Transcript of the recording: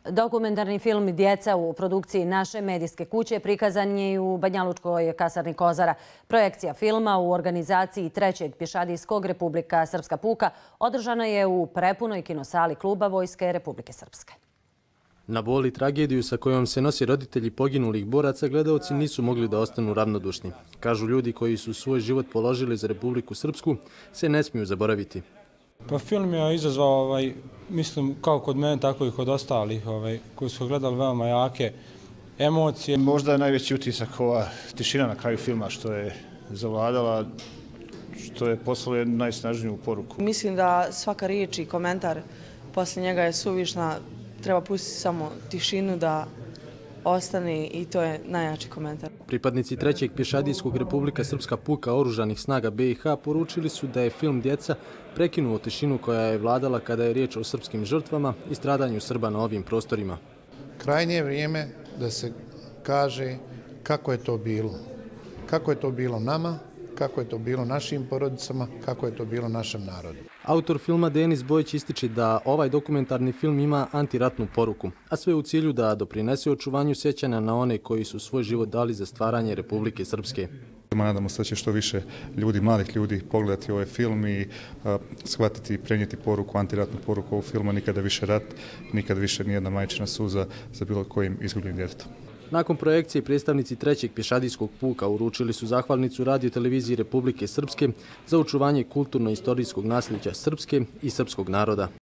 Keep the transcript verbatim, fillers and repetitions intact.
Dokumentarni film Djeca u produkciji naše medijske kuće prikazan je i u Banjalučkoj kasarni Kozara. Projekcija filma u organizaciji trećeg pješadijskog Republika Srpska puka održana je u prepunoj kinosali kluba Vojske Republike Srpske. Na bol i tragediju sa kojom se nosi roditelji poginulih boraca gledaoci nisu mogli da ostanu ravnodušni. Kažu, ljudi koji su svoj život položili za Republiku Srpsku se ne smiju zaboraviti. Pa film je izazvao, ovaj, mislim, kao kod mene, tako i kod ostalih ovaj, koji su gledali veoma jake emocije. Možda je najveći utisak ova tišina na kraju filma što je zavladala, što je poslalo jednu najsnažniju poruku. Mislim da svaka riječ i komentar poslije njega je suvišna. Treba pustiti samo tišinu da ostane i to je najjači komentar. Pripadnici trećeg pješadijskog Republika Srpska puka oružanih snaga B i H poručili su da je film Djeca prekinuo tišinu koja je vladala kada je riječ o srpskim žrtvama i stradanju Srba na ovim prostorima. Krajnje je vrijeme da se kaže kako je to bilo. Kako je to bilo nama, kako je to bilo našim porodicama, kako je to bilo našem narodu. Autor filma Denis Bojić ističe da ovaj dokumentarni film ima antiratnu poruku, a sve u cilju da doprinese očuvanju sjećanja na one koji su svoj život dali za stvaranje Republike Srpske. Nadamo se da će što više ljudi, mladih ljudi, pogledati ovaj film i a, shvatiti i prenijeti poruku, antiratnu poruku ovog filma. Nikada više rat, nikada više nijedna majčina suza za bilo kojim izgubljenim djetetom. Nakon projekcije predstavnici trećeg pješadijskog puka uručili su zahvalnicu Radio-televiziji Republike Srpske za očuvanje kulturno-istorijskog nasljeđa Srpske i srpskog naroda.